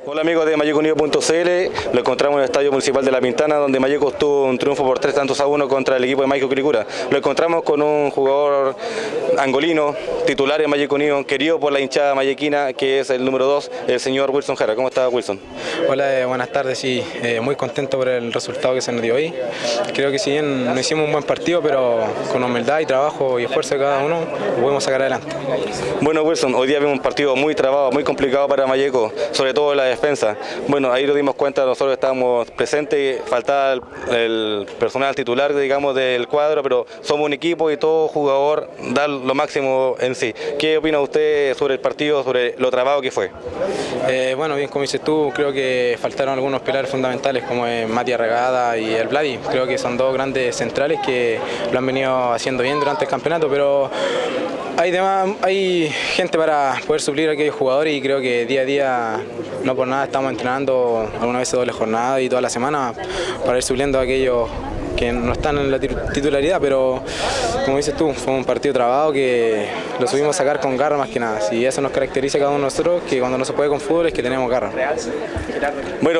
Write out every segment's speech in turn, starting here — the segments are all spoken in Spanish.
Hola amigos de MayecoUnido.cl, lo encontramos en el Estadio Municipal de La Pintana, donde Mayeco obtuvo un triunfo por 3-1 contra el equipo de Maico Quilicura. Lo encontramos con un jugador angolino, titular en Mayeco Unido, querido por la hinchada mayequina, que es el número 2, el señor Wilson Jara. ¿Cómo está, Wilson? Hola, buenas tardes. Sí, muy contento por el resultado que se nos dio hoy. Creo que si bien no hicimos un buen partido, pero con humildad y trabajo y esfuerzo de cada uno, lo podemos sacar adelante. Bueno, Wilson, hoy día vimos un partido muy trabado, muy complicado para Mayeco, sobre todo la defensa. Bueno, ahí nos dimos cuenta, nosotros estábamos presentes, faltaba el personal titular, digamos, del cuadro, pero somos un equipo y todo jugador da lo máximo en sí. ¿Qué opina usted sobre el partido, sobre lo trabado que fue? Bueno, bien, como dices tú, creo que faltaron algunos pilares fundamentales como Mati Arregada y el Vladi. Creo que son dos grandes centrales que lo han venido haciendo bien durante el campeonato, pero hay gente para poder suplir a aquellos jugadores y creo que día a día, no por nada, estamos entrenando algunas veces doble jornada y toda la semana para ir supliendo a aquellos que no están en la titularidad, pero como dices tú, fue un partido trabado que lo subimos a sacar con garra más que nada. Si eso nos caracteriza a cada uno de nosotros, que cuando no se puede con fútbol es que tenemos garra. Bueno,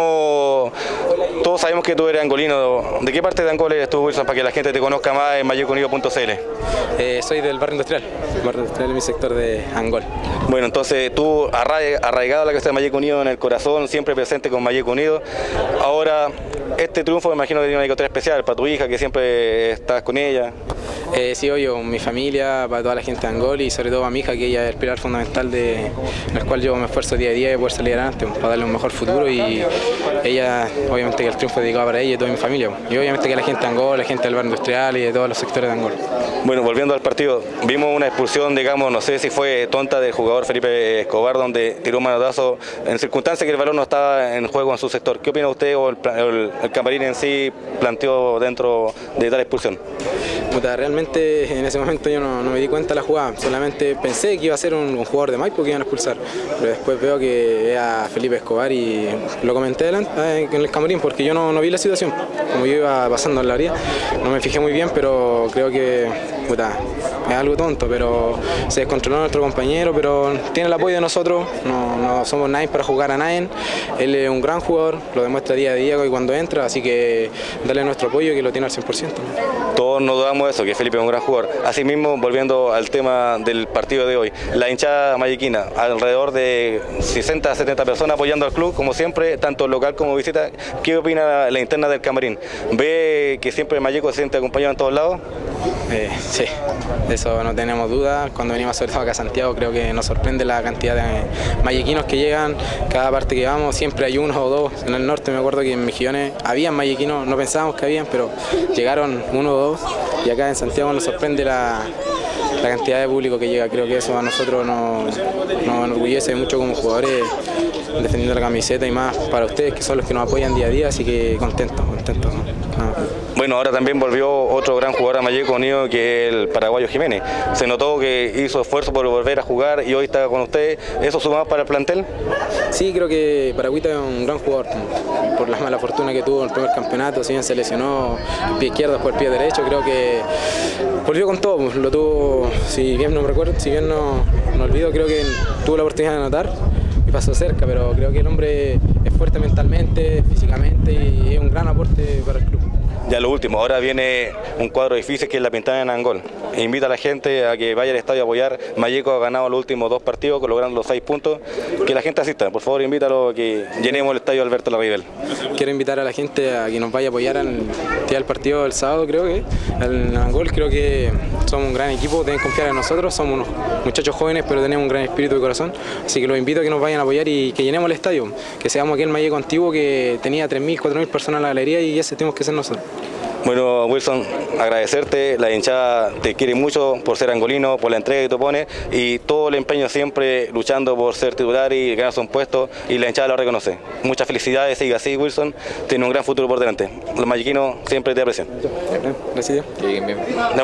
todos sabemos que tú eres angolino. ¿De qué parte de Angola eres tú, Wilson, para que la gente te conozca más en MayecoUnido.cl? Soy del barrio industrial. El barrio industrial es mi sector de Angol. Bueno, entonces tú arraigado a la casa de Mayeco Unido en el corazón, siempre presente con Mayeco Unido. Ahora, este triunfo me imagino que tiene una historia especial para tu hija, que siempre estás con ella. Sí, obvio, mi familia, para toda la gente de Angol y sobre todo para mi hija, que ella es el pilar fundamental en el cual yo me esfuerzo día a día de poder salir adelante, para darle un mejor futuro, y ella, obviamente que el triunfo es dedicado para ella y toda mi familia, y obviamente que la gente de Angol, la gente del barrio industrial y de todos los sectores de Angol. Bueno, volviendo al partido, vimos una expulsión, digamos, no sé si fue tonta del jugador Felipe Escobar, donde tiró un manotazo en circunstancias que el balón no estaba en juego en su sector. ¿Qué opina usted o el camarín en sí planteó dentro de tal expulsión? Realmente en ese momento yo no me di cuenta de la jugada, solamente pensé que iba a ser un jugador de Maipo que iban a expulsar, pero después veo que era Felipe Escobar y lo comenté en el camarín porque yo no vi la situación, como yo iba pasando en la orilla, no me fijé muy bien, pero creo que es algo tonto, pero se descontroló nuestro compañero, pero tiene el apoyo de nosotros, no somos nadie para jugar a nadie, él es un gran jugador, lo demuestra día a día y cuando entra, así que darle nuestro apoyo que lo tiene al 100%. Todos nos dudamos de eso, que Felipe es un gran jugador. Asimismo, volviendo al tema del partido de hoy, la hinchada mayequina, alrededor de 60 a 70 personas apoyando al club, como siempre, tanto local como visita. ¿Qué opina la interna del camarín? ¿Ve que siempre Mayeco se siente acompañado en todos lados? Sí, de eso no tenemos duda. Cuando venimos sobre todo acá a Santiago, creo que nos sorprende la cantidad de mayequinos que llegan. Cada parte que vamos siempre hay uno o dos. En el norte me acuerdo que en Mejillones habían mayequinos, no pensábamos que habían, pero llegaron uno o dos. Y acá en Santiago nos sorprende la cantidad de público que llega. Creo que eso a nosotros nos enorgullece mucho como jugadores, defendiendo la camiseta y más para ustedes que son los que nos apoyan día a día, así que contento. Bueno, ahora también volvió otro gran jugador a Mayeco Unido, que es el paraguayo Jiménez. Se notó que hizo esfuerzo por volver a jugar y hoy está con ustedes. ¿Eso suma más para el plantel? Sí, creo que Paragüita es un gran jugador, por la mala fortuna que tuvo en el primer campeonato, si bien se lesionó el pie izquierdo por el pie derecho, creo que volvió con todo, lo tuvo, si bien no me recuerdo, si bien no olvido, creo que tuvo la oportunidad de anotar y pasó cerca, pero creo que el hombre es fuerte mentalmente, físicamente y es un gran aporte para el club. Ya lo último, ahora viene un cuadro difícil que es La Pintana en Angol. Invita a la gente a que vaya al estadio a apoyar. Mayeco ha ganado los últimos 2 partidos, logrando los 6 puntos. Que la gente asista, por favor invítalo a que llenemos el estadio Alberto Larraibel. Quiero invitar a la gente a que nos vaya a apoyar en el día del partido del sábado, creo que en Angol. Creo que somos un gran equipo, deben confiar en nosotros, somos unos muchachos jóvenes pero tenemos un gran espíritu de corazón, así que los invito a que nos vayan a apoyar y que llenemos el estadio, que seamos aquel Mayeco antiguo que tenía 3.000, 4.000 personas en la galería y ese tenemos que ser nosotros. Bueno, Wilson, agradecerte, la hinchada te quiere mucho por ser angolino, por la entrega que tú pones y todo el empeño siempre luchando por ser titular y ganarse un puesto, y la hinchada lo reconoce. Muchas felicidades, siga así, Wilson, tiene un gran futuro por delante. Los mayequinos siempre te aprecian. Gracias.